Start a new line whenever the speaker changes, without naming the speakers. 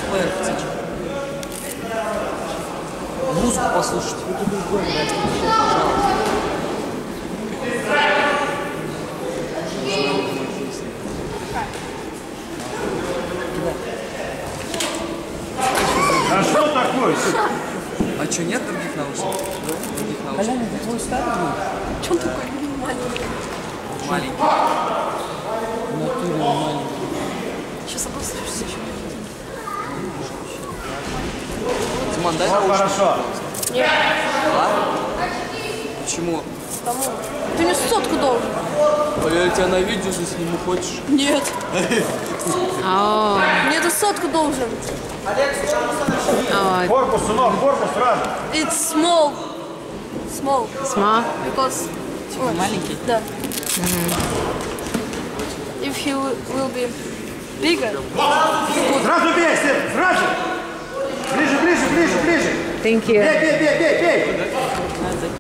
плеер хотите? Музыку послушать. Пожалуйста.
А что такое?
А что, нет других наушников? Других наушников.
Колян, это твой старый был?
Че он такой маленький?
Маленький.
В натуре он маленький.
Сейчас обосрешься еще.
Диман, дай
Все
наушники.
хорошо.
Нет,
Ладно? Почему?
тому. Ты мне сотку должен.
А я тебя на видео сниму, хочешь?
Нет. Мне ты сотку должен.
Корпус, сынок, корпус сразу.
It's small. Small.
Small?
Because... Ой,
маленький?
Да. If he will be bigger.
Сразу бей, Степ, сразу. Ближе, ближе, ближе, ближе.
Thank you.
Бей, бей, бей, бей, бей.